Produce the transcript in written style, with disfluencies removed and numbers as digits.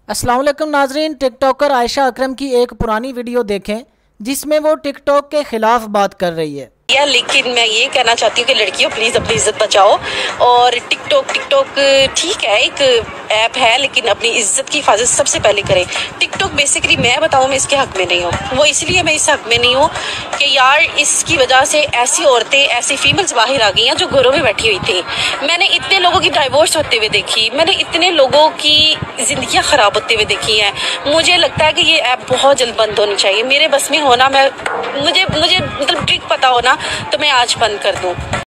अस्सलाम वालेकुम नाजरीन, टिकटॉकर आयशा अकरम की एक पुरानी वीडियो देखें जिसमें वो टिकटॉक के खिलाफ बात कर रही है। लेकिन मैं ये कहना चाहती हूँ कि लड़कियों प्लीज अपनी इज्जत बचाओ। और टिकटॉक ठीक है, एक ऐप है, लेकिन अपनी इज्जत की हिफाजत सबसे पहले करें। टिकटॉक बेसिकली मैं बताऊँ, मैं इसके हक में नहीं हूँ। वो इसलिए मैं इस हक में नहीं हूँ कि यार इसकी वजह से ऐसी औरतें, ऐसी फीमेल्स बाहर आ गई हैं जो घरों में बैठी हुई थी। मैंने इतने लोगों की डाइवोर्स होते हुए देखी, मैंने इतने लोगों की जिंदगियां खराब होते हुए देखी हैं। मुझे लगता है कि ये ऐप बहुत जल्द बंद होनी चाहिए। मेरे बस में होना, मुझे मतलब ट्रिक पता होना तो मैं आज बंद कर दूं।